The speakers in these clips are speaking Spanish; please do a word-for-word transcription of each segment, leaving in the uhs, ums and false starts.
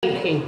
Virgen.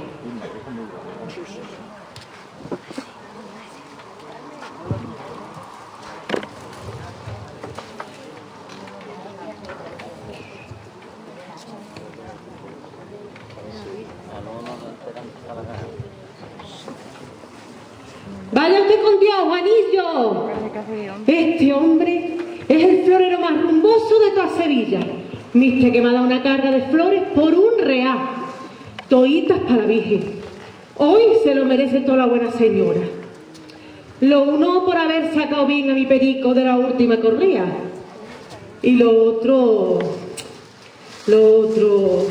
Vaya usted con Dios, Juanillo. Este hombre es el florero más rumboso de toda Sevilla. Viste que me ha dado una carga de flores por un real. Toitas para la Virgen. Hoy se lo merece toda la buena señora. Lo uno por haber sacado bien a mi perico de la última correa. Y lo otro... Lo otro...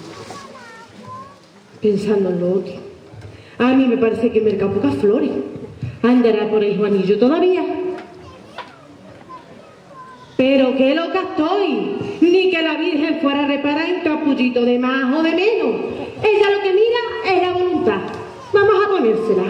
Pensando en lo otro. A mí me parece que me merca pocas flores. Andará por el Juanillo todavía. Pero qué loca estoy. Ni que la Virgen fuera a reparar en capullito de más o de menos. Ella lo que mira es la voluntad. Vamos a ponérsela.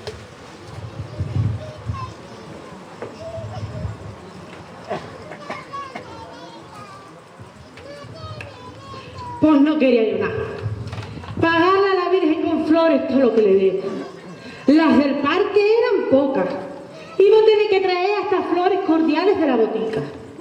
Pues no quería yo nada. Pagarle a la Virgen con flores todo lo que le debo. Las del parque eran pocas. Iba a tener que traer hasta flores cordiales de la botica.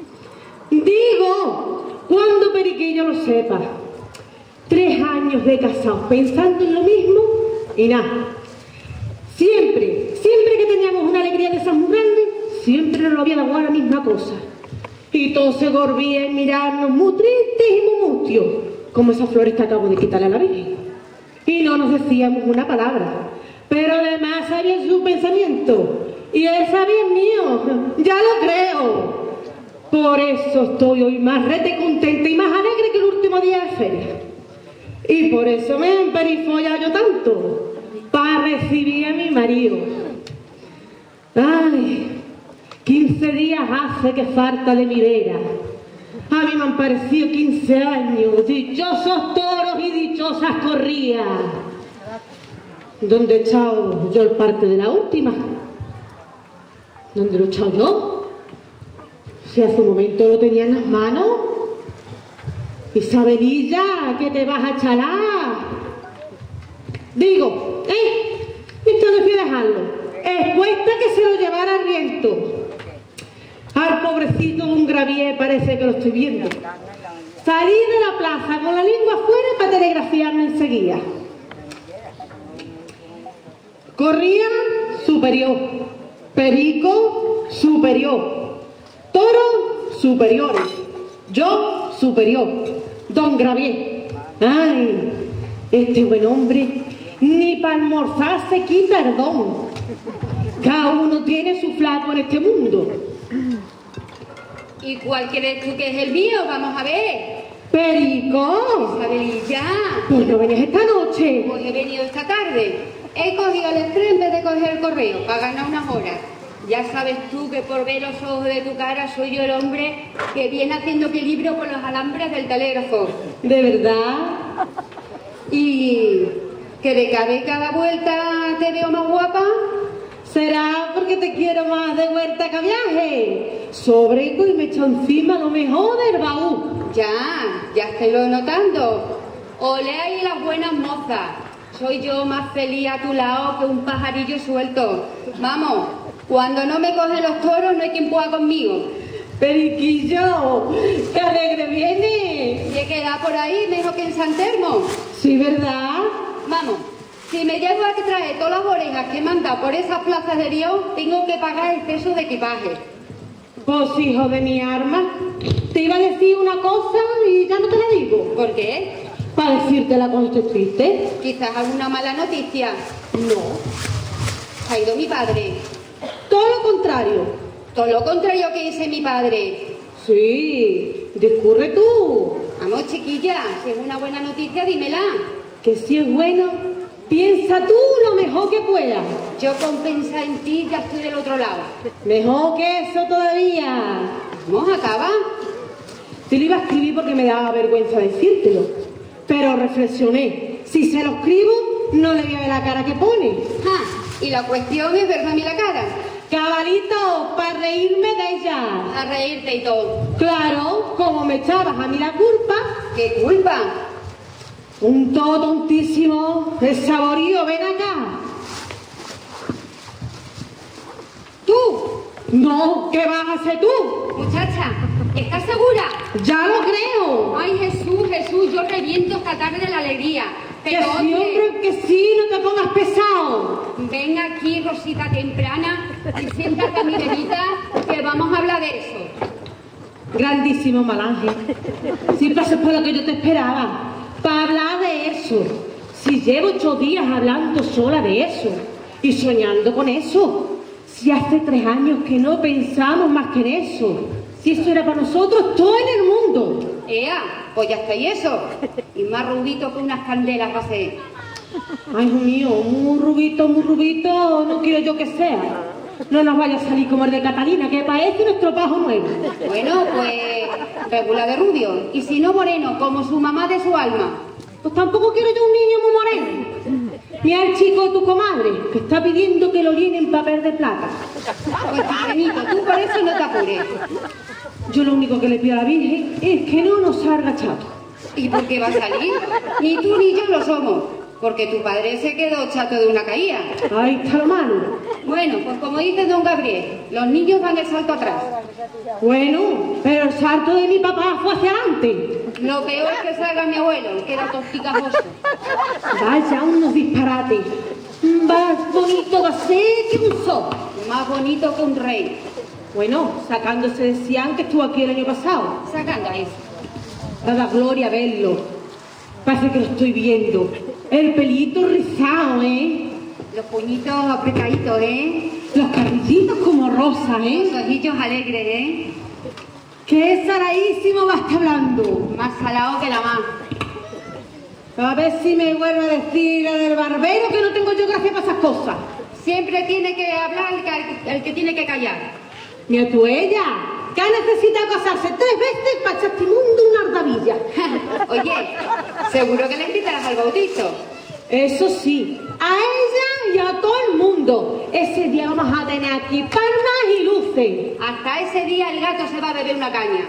Digo, cuando Periquillo lo sepa. Tres años de casado pensando en lo mismo y nada. Siempre, siempre que teníamos una alegría de esas muy grandes, siempre nos lo había dado la misma cosa. Y todo se gorbía en mirarnos muy tristes y muy mustios, como esas flores que acabo de quitarle a la Virgen. Y no nos decíamos una palabra, pero además sabía su pensamiento. Y él sabía el mío, ya lo creo. Por eso estoy hoy más rete contenta y más alegre que el último día de feria. Y por eso me he emperifollado yo tanto, para recibir a mi marido. Ay, quince días hace que falta de mi vera. A mí me han parecido quince años, dichosos toros y dichosas corridas. ¿Dónde he echado yo el parte de la última? ¿Dónde lo he echado yo? Si hace un momento lo tenía en las manos. Isabelilla, que te vas a chalar. Digo, ¿eh? Esto no fui a dejarlo. Es cuesta que se lo llevara al viento. Al pobrecito de un gravier parece que lo estoy viendo. Salí de la plaza con la lengua afuera para telegrafiarme enseguida. Corría superior. Perico superior. Toro superiores. Yo superior. Don Gravier. Ay, este buen hombre ni para almorzar se quita el don. Cada uno tiene su flaco en este mundo. ¿Y cuál crees tú que es el mío? Vamos a ver. Perico. Isabelilla. Pues no venías esta noche. Pues he venido esta tarde. He cogido el express en vez de coger el correo para ganar unas horas. Ya sabes tú que por ver los ojos de tu cara soy yo el hombre que viene haciendo equilibrio con los alambres del telégrafo. ¿De verdad? ¿Y que de cada, cada vuelta te veo más guapa? ¿Será porque te quiero más de vuelta que a viaje? Sobrego y me echo encima lo mejor del baúl. Ya, ya estoy lo notando. Olé ahí las buenas mozas. Soy yo más feliz a tu lado que un pajarillo suelto. Vamos, cuando no me cogen los toros no hay quien pueda conmigo. Periquillo, ¡qué alegre viene! ¿Y he quedado por ahí mejor que en San Telmo? Sí, ¿verdad? Vamos, si me llevo a que traer todas las orejas que manda por esas plazas de Dios, tengo que pagar el peso de equipaje. Pues hijo de mi arma, te iba a decir una cosa y ya no te la digo. ¿Por qué? Para decirte la cosa triste. Quizás alguna mala noticia. No. Ha ido mi padre. Todo lo contrario. Todo lo contrario que dice mi padre. Sí, discurre tú. Vamos, chiquilla, si es una buena noticia, dímela. Que si es bueno, piensa tú lo mejor que puedas. Yo con pensar en ti ya estoy del otro lado. Mejor que eso todavía. Vamos, acaba. Te lo iba a escribir porque me daba vergüenza decírtelo. Pero reflexioné. Si se lo escribo, no le voy a ver la cara que pone. Ah, y la cuestión es verme a mí la cara. Cabalito, para reírme de ella. A reírte y todo. Claro, como me echabas a mí la culpa. ¿Qué culpa? Un todo tontísimo. El saborío, ven acá. ¿Tú? No, ¿qué vas a hacer tú? Muchacha, ¿estás segura? Ya lo creo. Ay, Jesús, Jesús, yo reviento esta tarde de la alegría. Que Pero sí, oye, hombre, que sí, no te pongas pesado. ven aquí, Rosita temprana, y siéntate a mi verita, que vamos a hablar de eso. Grandísimo Malange. Si pasas por lo que yo te esperaba, para hablar de eso. Si llevo ocho días hablando sola de eso y soñando con eso. Si hace tres años que no pensamos más que en eso. Si eso era para nosotros todo en el mundo. Ea, pues ya está y eso. Y más rubito que unas candelas va a ser. Ay, hijo mío, muy rubito, muy rubito, no quiero yo que sea. No nos vaya a salir como el de Catalina, que parece nuestro pajo nuevo. Bueno, pues regular de rubio. Y si no moreno, como su mamá de su alma. Pues tampoco quiero yo un niño muy moreno. Mira el chico de tu comadre, que está pidiendo que lo llenen papel de plata. Pues chiquenito, tú por eso no te apures. Yo lo único que le pido a la Virgen es que no nos salga chato. ¿Y por qué va a salir? Ni tú ni yo lo somos. Porque tu padre se quedó chato de una caída. Ahí está lo malo. Bueno, pues como dice don Gabriel, los niños dan el salto atrás. Bueno, pero el salto de mi papá fue hacia adelante. Lo peor es que salga mi abuelo, que era tosticajoso. Vaya, unos disparates. Más bonito va a ser que un zoo. Más bonito que un rey. Bueno, sacándose decían que estuvo aquí el año pasado. Sacando a eso. Da la gloria verlo. Parece que lo estoy viendo. El pelito rizado, ¿eh? Los puñitos apretaditos, ¿eh? Los carrillitos como rosas, ¿eh? Los ojillos alegres, ¿eh? ¡Qué saladísimo va a estar hablando! Más salado que la más. A ver si me vuelve a decir la del barbero, que no tengo yo gracia para esas cosas. Siempre tiene que hablar el que, el que tiene que callar. Mira tú, ella, que ha necesitado casarse tres veces para echar este mundo una ardavilla. Oye, seguro que le invitarás al bautizo. Eso sí, a ella y a todo el mundo. Ese día vamos a tener aquí palmas y luces. Hasta ese día el gato se va a beber una caña.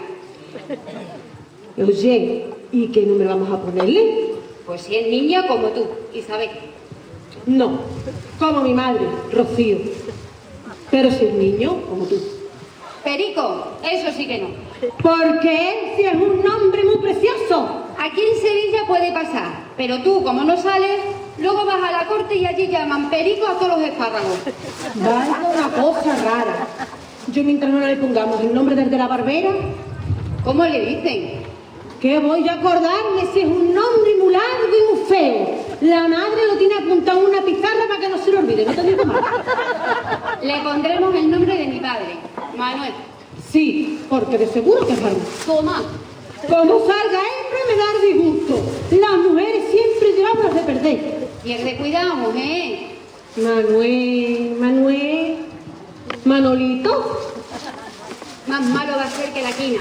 Oye, ¿y qué nombre vamos a ponerle? Pues si es niña como tú, Isabel. No, como mi madre, Rocío. Pero si es niño, como tú. Perico, eso sí que no. ¿Por qué? Si es un nombre muy precioso. Aquí en Sevilla puede pasar, pero tú, como no sales, luego vas a la corte y allí llaman perico a todos los espárragos. Vaya una cosa rara. Yo mientras no le pongamos el nombre del de la barbera, ¿Cómo le dicen? ¿qué voy a acordarme si es un nombre muy largo y muy feo? La madre lo tiene apuntado en una pizarra para que no se lo olvide, no te digo más. Le pondremos el nombre de mi padre, Manuel. Sí, porque de seguro que es varón. Toma. Como salga hembra me da disgusto. Las mujeres siempre llevamos las de perder. Pierde cuidado, mujer. Manuel, Manuel, Manolito. Más malo va a ser que la quina.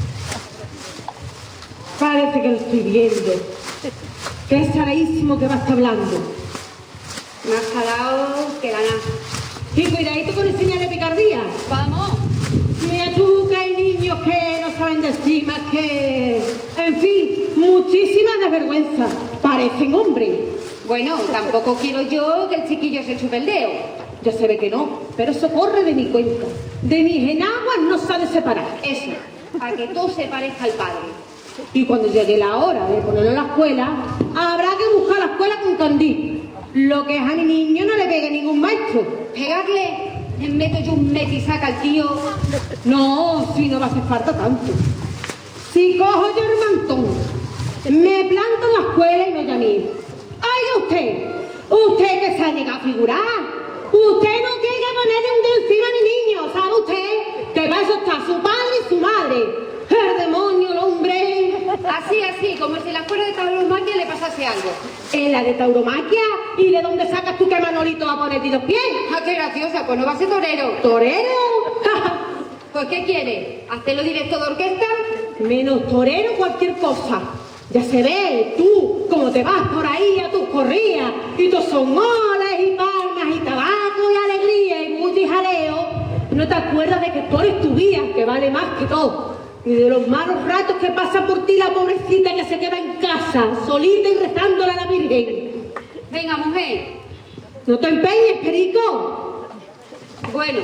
Parece que lo estoy viendo. Qué saladísimo que va a estar hablando. Más salado que la nada. Y cuidadito con enseñar de picardía. Vamos. Mira tú que hay niños que no saben decir más que... En fin, muchísima desvergüenza. Parecen hombres. Bueno, tampoco quiero yo que el chiquillo se chupe el dedo. Ya se ve que no, pero eso corre de mi cuenta. De mis enaguas no sabe separar. Eso, a que todo se parezca al padre. Y cuando llegue la hora de ponerlo en la escuela, habrá que buscar la escuela con candil. Lo que es a mi niño no le pegue ningún maestro. Pegarle, le meto yo un metisaca al tío. No, si no va a hacer falta tanto. Si cojo yo el mantón, me planto en la escuela y no llamé. ¡Ay, usted! ¿Usted que se ha llegado a figurar? Usted no tiene que ponerle un dedo encima a mi niño, ¿sabe usted? Que para eso está su padre y su madre. ¡El demonio, el hombre! Así, así, como si en la escuela de tauromaquia le pasase algo. ¿En la de tauromaquia? ¿Y de dónde sacas tú que Manolito va a ponerte los pies? ¡Ah, qué graciosa! Pues no va a ser torero. ¿Torero? Pues, ¿qué quiere? ¿Hacerlo directo de orquesta? Menos torero cualquier cosa. Ya se ve, tú, como te vas por ahí a tus corridas, y todos son olas y palmas y tabaco y alegría y mucho y jaleo. ¿No te acuerdas de que tú eres tu vida, que vale más que todo? y de los malos ratos que pasa por ti la pobrecita que se queda en casa, solita y rezándole a la Virgen. Venga, mujer. No te empeñes, Perico. Bueno,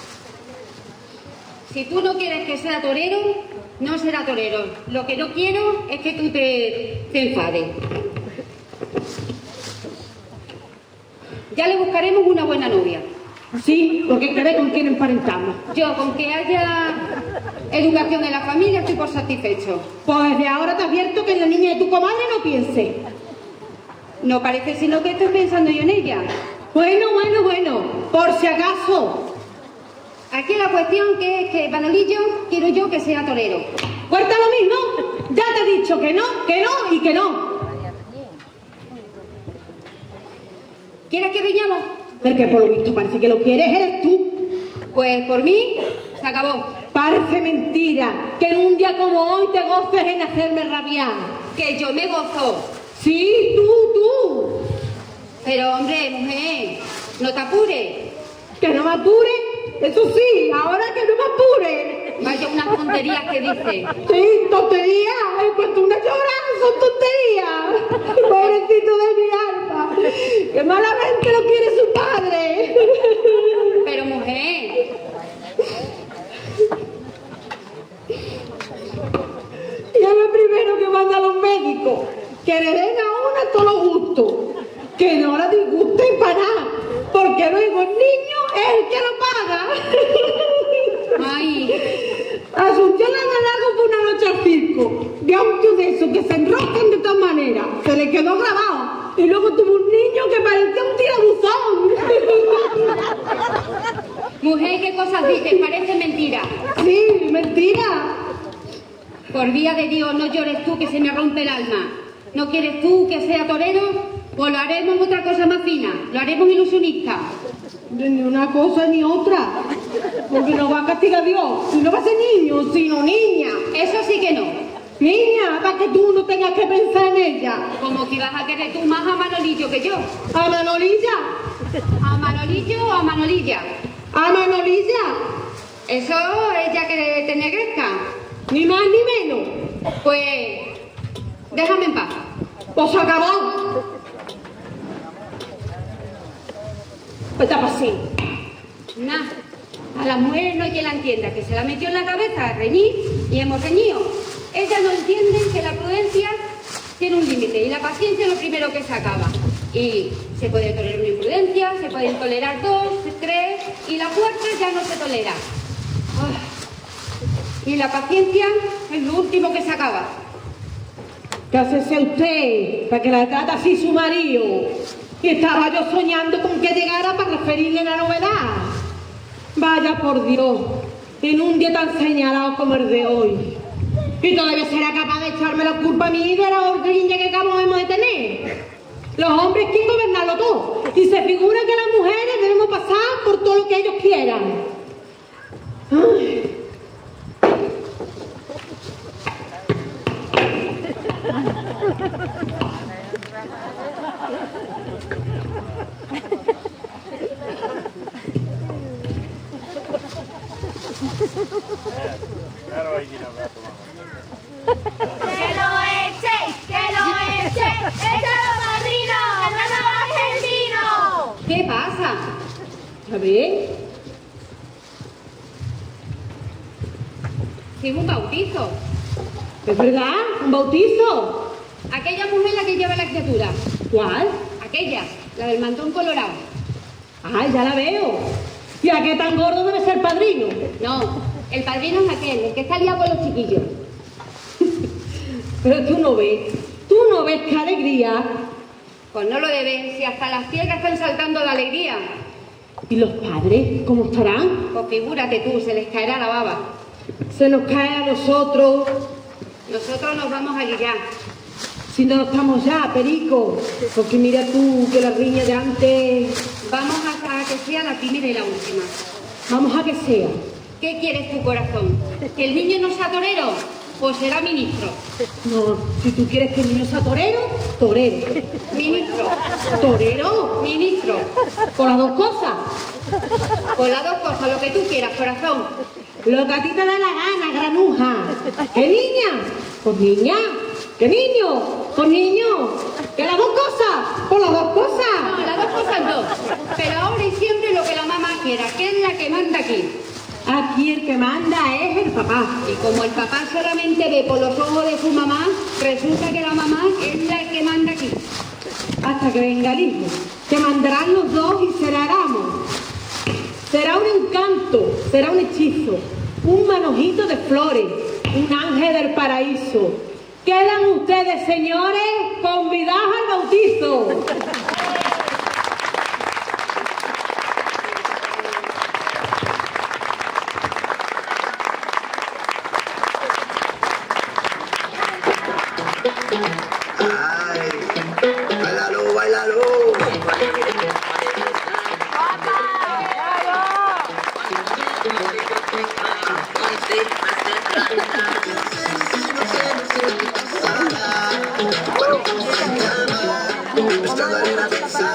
si tú no quieres que sea torero, no será torero. Lo que no quiero es que tú te, te enfades. Ya le buscaremos una buena novia. Sí, porque hay que ver con quién emparentamos. Yo, con que haya educación en la familia, estoy por satisfecho. Pues desde ahora te advierto que en la niña de tu comadre no piense. No parece sino que estoy pensando yo en ella. Bueno, bueno, bueno, por si acaso. Aquí la cuestión que es que Manolillo quiero yo que sea torero. ¿Cuenta lo mismo? Ya te he dicho que no, que no y que no. ¿Quieres que vayamos? Porque por lo visto parece que lo quieres eres tú. Pues por mí, se acabó. Parece mentira que en un día como hoy te goces en hacerme rabiar. Que yo me gozo. Sí, tú, tú. Pero hombre, mujer, no te apures. ¿Que no me apure? Eso sí, ahora que no me apure. Vaya unas tonterías que dice. Sí, tonterías. He puesto una llorada, son tonterías. Pobrecito de mi alma. Que malamente lo quiere su padre. Pero mujer. Y es lo primero que manda a los médicos. Que le den a una todo lo gusto. Que no la disguste para nada. Porque luego el niño es el que lo paga. Ay. Asunción la largo por una noche al circo. De un tío de esos que se enroscan de todas maneras. Se le quedó grabado. Y luego tuvo un niño que parecía un tirabuzón. Mujer, ¿qué cosas dices? Parece mentira. Sí, mentira. Por vía de Dios, no llores tú que se me rompe el alma. ¿No quieres tú que sea torero? Pues lo haremos otra cosa más fina. Lo haremos ilusionista. Ni una cosa ni otra. Porque nos va a castigar Dios. Y no va a ser niño, sino niña. Eso sí que no. Niña, para que tú no tengas que pensar en ella. Como que vas a querer tú más a Manolillo que yo. ¿A Manolilla? ¿A Manolillo o a Manolilla? ¿A Manolilla? Eso ella que te negrezca. Ni más ni menos. Pues déjame en paz. Pues se acabó. Pues está así. Nah, a las mujeres no hay quien la entienda, que se la metió en la cabeza a reñir y hemos reñido. Ellas no entienden que la prudencia tiene un límite y la paciencia es lo primero que se acaba. Y se puede tolerar una imprudencia, se pueden tolerar dos, tres y la cuarta ya no se tolera. Oh. Y la paciencia es lo último que se acaba. ¿Qué hace usted para que la trata así su marido? Y estaba yo soñando con que llegara para referirle la novedad. Vaya por Dios, en un día tan señalado como el de hoy. Y todavía será capaz de echarme la culpa a mí de la ordeña que acabamos de tener. Los hombres quieren gobernarlo todo. Y se figura que las mujeres debemos pasar por todo lo que ellos quieran. Ay. ¡Que lo echéis! ¡Que lo echéis! ¡Échalo, padrino! ¡Que no nos baje el vino! ¿Qué pasa? A ver. Sí, un bautizo. ¿Es verdad? ¿Un bautizo? Aquella mujer la que lleva la criatura. ¿Cuál? Aquella, la del mantón colorado. Ay, ya la veo. ¿Y a qué tan gordo debe ser padrino? No, el padrino es aquel, el que está liado con los chiquillos. Pero tú no ves, tú no ves qué alegría. Pues no lo deben, si hasta las ciegas están saltando de alegría. ¿Y los padres cómo estarán? Pues figúrate tú, se les caerá la baba. Se nos cae a nosotros. Nosotros nos vamos a guiar. Si no estamos ya, Perico. Porque mira tú que la riña de antes. Vamos a, a que sea la primera y la última. Vamos a que sea. ¿Qué quieres tu corazón? ¿Que el niño no sea torero? Pues será ministro. No, si tú quieres que el niño sea torero, torero. Ministro. ¿Torero? Ministro. Con las dos cosas. Con las dos cosas, lo que tú quieras, corazón. Lo que a ti te da la gana, granuja. ¿Qué niña? Pues niña. ¿Qué niño? Pues niño. ¿Que las dos cosas? Pues las dos cosas. No, las dos cosas no. Pero ahora y siempre lo que la mamá quiera, que es la que manda aquí. Aquí el que manda es el papá. Y como el papá solamente ve por los ojos de su mamá, resulta que la mamá es la que manda aquí. Hasta que venga el hijo. Que mandarán los dos y será Aramos. Será un encanto, será un hechizo, un manojito de flores, un ángel del paraíso. Quedan ustedes, señores, convidados al bautizo. Ay, bailalo, bailalo. Esta galera